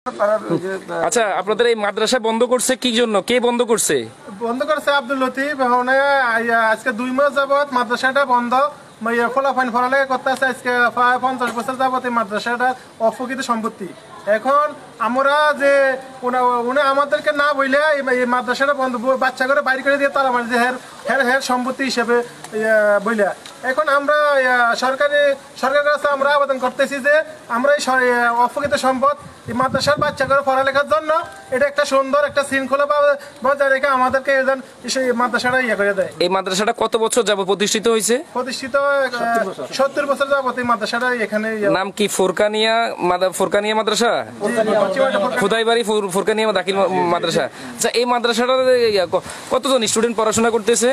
আচ্ছা, আপনাদের এই মাদ্রাসা বন্ধ করছে কি জন্য? কে বন্ধ করছে? বন্ধ করছে আব্দুল লতিফ। আজকে 2 মাস যাবত মাদ্রাসাটা বন্ধ। ফলাফাইন ফরালেখা করতেছে। আজকে 50 বছর যাবত এই মাদ্রাসাটা অপ্রকৃত সম্পত্তি। এখন আমরা যে উনি আমাদেরকে না বইলে এই মাদ্রাসাটা বন্ধ, বাচ্চা করে বাইরে করে দিয়ে তারা মানে যে হের সম্পত্তি হিসেবে বইলে। এখন আমরা সরকারের কাছে আমরা আবেদন করতেছি যে আমরা এই অপ্রকৃত সম্পদ এই মাদ্রাসার বাচ্চা করে পড়ালেখার জন্য এটা একটা সুন্দর একটা শৃঙ্খলা বজায় রেখে আমাদেরকে সেই মাদ্রাসাটা করে দেয়। এই মাদ্রাসাটা কত বছর যাবত প্রতিষ্ঠিত হয়েছে? প্রতিষ্ঠিত 70 বছর যাবত এই মাদ্রাসাটা এখানে। নাম কি? ফুরকানিয়া মাদ্রাসা, খুদাইবাড়ি ফুরকানিয়া দাখিল মাদ্রাসা। আচ্ছা, এই মাদ্রাসাটা কতজন স্টুডেন্ট পড়াশোনা করতেছে?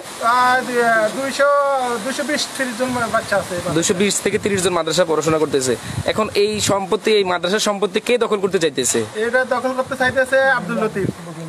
220-30 জন বাচ্চা আছে। 220 থেকে 30 জন মাদ্রাসা পড়াশোনা করতেছে। এখন এই সম্পত্তি, এই মাদ্রাসার সম্পত্তি কে দখল করতে চাইতেছে? এটা দখল করতে চাইতেছে আব্দুল লতিফ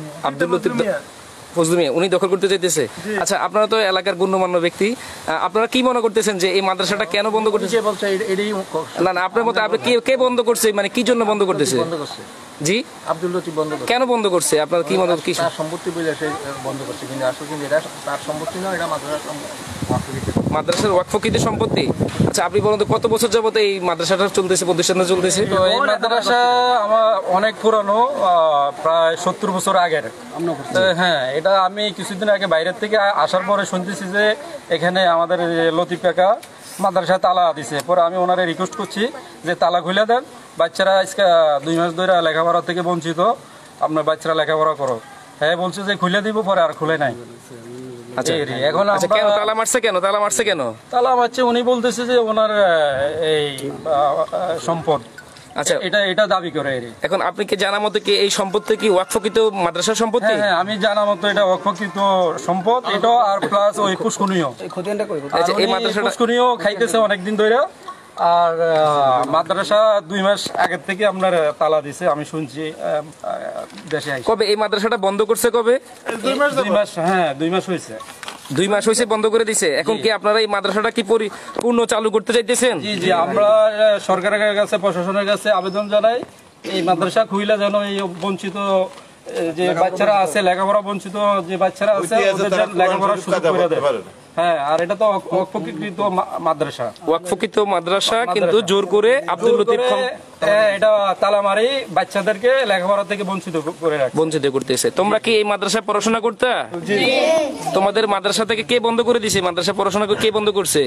ফজলু মিয়া, উনি দখল করতে চাইতেছে। আচ্ছা, আপনারা তো এলাকার গণ্যমান্য ব্যক্তি, আপনারা কি মনে করতেছেন যে এই মাদ্রাসাটা কেন বন্ধ করতেছে? না, আপনার মতে আপনি কে বন্ধ করছে, মানে কি জন্য বন্ধ করতেছে? জি, আব্দুল লতিফ বন্ধ করছে। কেন বন্ধ করছে? আপনার কি মনে হয়? তার সম্পত্তি বলে সে বন্ধ করছে, কিন্তু আসলে কিন্তু এটা তার সম্পত্তি নয়, এটা মাদ্রাসার ওয়াকফকৃত সম্পত্তি। আচ্ছা, আপনি বলুন তো কত বছর যাবত এই মাদ্রাসাটা চলতেছে, প্রতিষ্ঠানটা চলতেছে? তো এই মাদ্রাসা আমার অনেক পুরানো, প্রায় 70 বছর আগের। হ্যাঁ, এটা আমি কিছুদিন আগে বাইরের থেকে আসার পরে শুনতেছি যে এখানে আমাদের লতিফ কাকা মাদ্রাসা তালা দিছে। পরে আমি ওনারে রিকোয়েস্ট করছি যে তালা খুলে দেন, বাচ্চারা আজকে 2 মাস ধরে লেখাপড়া থেকে বঞ্চিত, আপনার বাচ্চারা লেখাপড়া করো। হ্যাঁ বলছে যে খুলে দিব, পরে আর খুলে নাই। এখন তালা মারছে কেন? তালা মারছে উনি বলতেছে যে ওনার এই সম্পদ, আচ্ছা এটা দাবি করে। এখন আপনি কি জানা মতো কি এই সম্পত্তি কি ওয়াকফকৃত মাদ্রাসার সম্পত্তি? হ্যাঁ, আমি জানা মতো এটা ওয়াকফকৃত সম্পদ, এটা আর প্লাস ওই পুষ্করণীয়। আচ্ছা, এই মাদ্রাসাটা পুষ্করণীয় খাইতেছে অনেকদিন ধরে। আর মাদ্রাসা 2 মাস আগের থেকে আপনার তালা দিছে, আমি শুনছি দেশে। কবে এই মাদ্রাসাটা বন্ধ করছে? কবে? 2 মাস। হ্যাঁ, 2 মাস হয়েছে। 2 মাস হয়েছে বন্ধ করে দিছে। এখন কি আপনারা এই মাদ্রাসাটা কি পূর্ণ চালু করতে চাইতেছেন? জি, আমরা সরকারের কাছে, প্রশাসনের কাছে আবেদন জানাই এই মাদ্রাসা খুইলা যেন এই বঞ্চিত যে বাচ্চারা আছে, লেখাপড়া বঞ্চিত যে বাচ্চারা আছে, ওদের লেখাপড়ার সুযোগ করে দেয়। হ্যাঁ, আর এটা তো ওয়াকফকৃত মাদ্রাসা। ওয়াকফকৃত মাদ্রাসা, কিন্তু জোর করে আব্দুল লতিফ এটা তালা মারি বাচ্চাদেরকে লেখাপড়া থেকে বঞ্চিত করতেছে। তোমরা কি এই মাদ্রাসায় পড়াশোনা করতে? তোমাদের মাদ্রাসা থেকে কে বন্ধ করে দিছে? মাদ্রাসা পড়াশোনা কে বন্ধ করছে?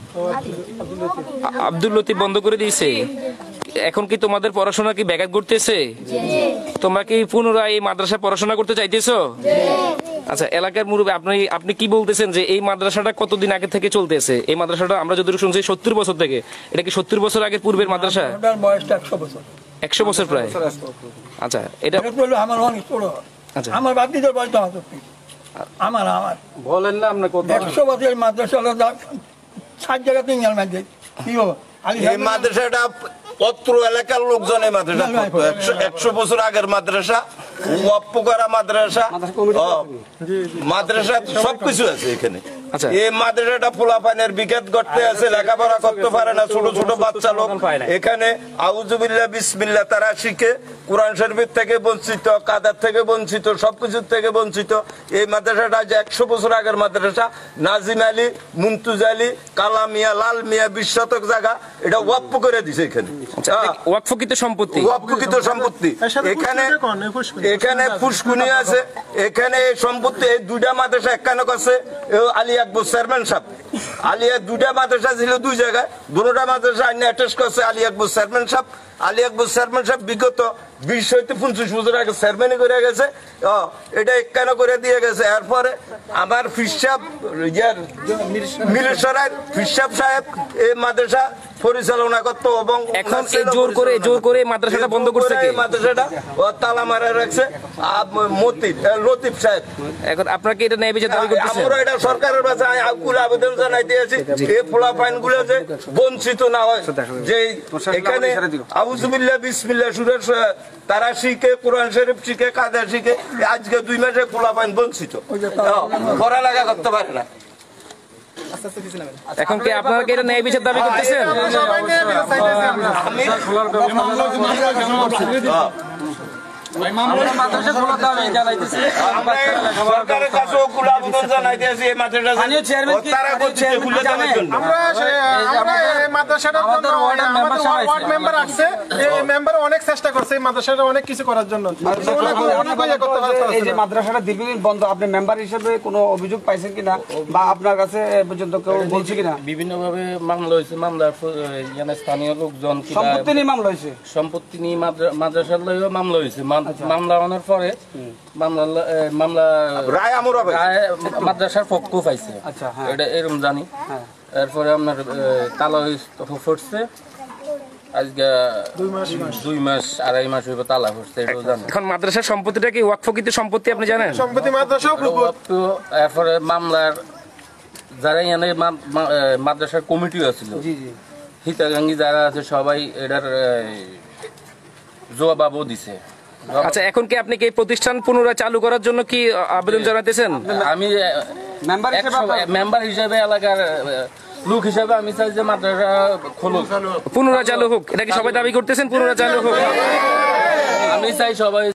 আব্দুল লতিফ বন্ধ করে দিয়েছে। এখন কি তোমাদের পড়াশোনা কি ব্যাঘাত ঘটতেছে? তোমরা কি পুনরায় এই মাদ্রাসায় পড়াশোনা করতে চাইতেছো? আচ্ছা, এলাকার মুরব্বী, আপনি কি বলতেছেন যে এই মাদ্রাসাটা কতদিন আগে থেকে চলতেছে? এই মাদ্রাসাটা আমরা যতটুকু শুনছি 70 বছর থেকে। এটা কি 70 বছর আগের পূর্বের মাদ্রাসা? 100 বছর প্রায়। আচ্ছা, এটা আমার অনেক ছোট। আচ্ছা, আমার বাপদিদের বয়স আমার বলেন না আপনি কত? 100 বছরের মাদ্রাসা 60 জায়গাতে ইংরেজি মাঝে কি হবো। এই মাদ্রাসাটা অত্র এলাকার লোকজন এই মাদ্রাসা 100 বছর আগের মাদ্রাসা, ওয়াক্ফ করা মাদ্রাসা, মাদ্রাসা সবকিছু আছে এখানে। এই মাদ্রাসাটা পোলাপানের বিকেট করতে আছে, লেখাপড়া করতে পারে না ছোট ছোট বাচ্চা লোক। এখানে আউযুবিল্লাহ বিসমিল্লাহ তারা শিখে, কোরআন শরীফের থেকে বঞ্চিত, কাদার থেকে বঞ্চিত, সবকিছুর থেকে বঞ্চিত। এই মাদ্রাসাটা যে 100 বছর আগের মাদ্রাসা, নাজিম আলী, মুনতুজ আলী, কালা মিয়া, লাল মিয়া 20 শতক জায়গা এটা ওয়াক্ফ করে দিছে এখানে। ওয়াকফকৃত সম্পত্তি, ওয়াকফকৃত সম্পত্তি। এখানে পুষ্কুনি আছে, এখানে এই সম্পত্তি এই 2টা মাদ্রাসা একখানে করছে আলী আকবর চেয়ারম্যান সাহেব। আলিয়া 2টা মাদ্রাসা ছিল 2 জায়গায়, 2টা মাদ্রাসা আইনে অ্যাটাচ করছে আলী আকবর চেয়ারম্যান সাহেব। আলী আকবর চেয়ারম্যান সাহেব বিগত 20 হইতে 25 বছর আগে চেয়ারম্যানই করে গেছে, এটা একখান করে দিয়ে গেছে। এরপরে আমার ফিরসাব মিরেশ্বরায় ফিরসাব সাহেব এই মাদ্রাসা পরিচালনা করতো এবং এখন জোর করে মাদ্রাসাটা বন্ধ করছে। মাদ্রাসাটা তালা মারা রাখছে লতিফ সাহেব। এখন আপনাকে এটা ন্যায় বিচার দাবি করতেছেন? আমরা এটা সরকারের কাছে আবেদন জানাই দিয়েছি, এই পোলাপাইন গুলো যে বঞ্চিত না হয়, যে এখানে আউযুবিল্লাহ বিসমিল্লাহ সুরে তারা শিখে, কোরআন শরীফ শিখে, কাদা শিখে, আজকে 2 মাসে পোলাপাইন বঞ্চিত, পড়ালেখা করতে পারে না। এখন কি আপনারা কি এটা ন্যায় বিচার দাবি করতেছেন? সবাই নিয়ে বিচার চাইতেছি আমরা। আমরা মাদ্রাসা খোলার দাবি জানাইতেছি। আমরা সরকারের কাছেও খোলা আবেদন জানাইতেছি এই মাদ্রাসা তারা বলছে খুলে দেওয়ার জন্য। আমরা এই মাদ্রাসাটার জন্য আমাদের ওয়ার্ড মেম্বার আছে, এই মেম্বার অনেক চেষ্টা করছে এই মাদ্রাসাটা অনেক কিছু করার জন্য। এই যে মাদ্রাসাটা দীর্ঘদিন বন্ধ, আপনি মেম্বার হিসেবে কোনো অভিযোগ পাইছেন কিনা বা আপনার কাছে এ পর্যন্ত কেউ বলছে কিনা? বিভিন্ন ভাবে মামলা হয়েছে, মামলার এখানে স্থানীয় লোকজন সম্পত্তি নিয়ে মামলা হয়েছে, সম্পত্তি নিয়ে মাদ্রাসার লইও মামলা হয়েছে। মামলা হওয়ার পরে মামলা রায় আমরা হবে মাদ্রাসার পক্ষ পাইছে। আচ্ছা, হ্যাঁ। এটা এরকম জানি। এরপরে আপনার তালা ফুটছে, আজকে 2 মাস 2.5 মাস হইব তালা ফুটছে, এটাও জানি। এখন মাদ্রাসার সম্পত্তিটা কি ওয়াকফ কৃত সম্পত্তি আপনি জানেন? সম্পত্তি মাদ্রাসাও তো এরপরে মামলার যারা এখানে মাদ্রাসার কমিটিও আছিল, হিতাকাঙ্ক্ষী যারা আছে সবাই এটার জবাবও দিছে। আচ্ছা, এখন কি আপনি কি এই প্রতিষ্ঠান পুনরায় চালু করার জন্য কি আবেদন জানাতেছেন? আমি মেম্বার হিসেবে এলাকার লোক হিসেবে আমি চাই যে মাদ্রাসা খুলুক, পুনরায় চালু হোক। এটা কি সবাই দাবি করতেছেন পুনরায় চালু হোক? আমি চাই সবাই